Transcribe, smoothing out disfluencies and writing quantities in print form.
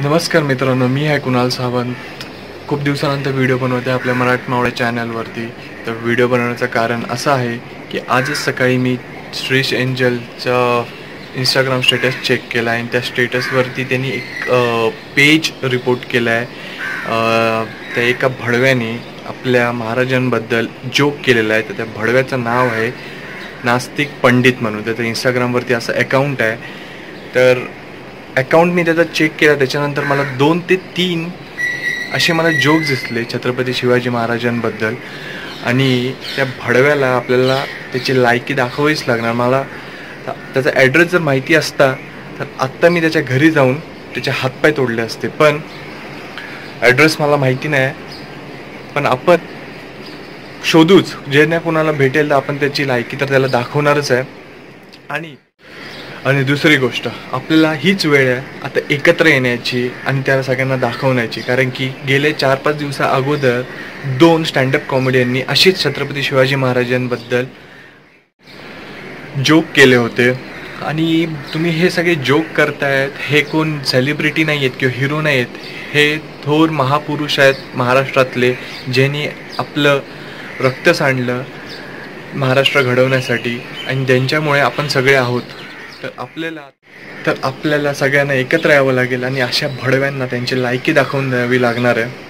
नमस्कार मित्रांनो, मी आहे कुणाल सावंत. खूप दिवसानंतर व्हिडिओ बनवते आपल्या मराठी मावळे चॅनलवरती. तर व्हिडिओ बनवण्याचं कारण असं आहे की आजच सकाळी मी श्रेष एंजलचा इंस्टाग्राम स्टेटस चेक केला आणि त्या स्टेटसवरती त्यांनी एक पेज रिपोर्ट केला आहे. त्या एका भडव्याने आपल्या महाराजांबद्दल जोक केलेला आहे. तर त्या भडव्याचं नाव आहे नास्तिक पंडित म्हणून. त्याचं इंस्टाग्रामवरती असं अकाउंट आहे. तर अकाउंट मी त्याचा चेक केला, त्याच्यानंतर मला 2 ते 3 असे मला जोक्स दिसले छत्रपती शिवाजी महाराजांबद्दल. आणि त्या भडव्याला आपल्याला त्याची लायकी दाखवावीच लागणार. मला त्याचा ॲड्रेस जर माहिती असता तर आत्ता मी त्याच्या घरी जाऊन त्याचे हातपाय तोडले असते. पण ॲड्रेस मला माहिती नाही. पण आपण शोधूच, जे नाही कोणाला भेटेल तर आपण त्याची लायकी तर त्याला दाखवणारच आहे. आणि दुसरी गोष्ट, आपल्याला हीच वेळ आहे आता एकत्र येण्याची आणि त्या सगळ्यांना दाखवण्याची. कारण की गेले 4-5 दिवसा अगोदर 2 स्टँडअप कॉमेडियननी अशीच छत्रपती शिवाजी महाराजांबद्दल जोक केले होते. आणि तुम्ही हे सगळे जोक करतायत, हे कोण सेलिब्रिटी नाही आहेत किंवा हिरो नाही आहेत. हे थोर महापुरुष आहेत महाराष्ट्रातले, ज्यांनी आपलं रक्त सांडलं महाराष्ट्र घडवण्यासाठी आणि त्यांच्यामुळे आपण सगळे आहोत. तर आपल्याला सगळ्यांना एकत्र यावं लागेल आणि अशा भडव्यांना त्यांची लायकी दाखवून द्यावी लागणार आहे.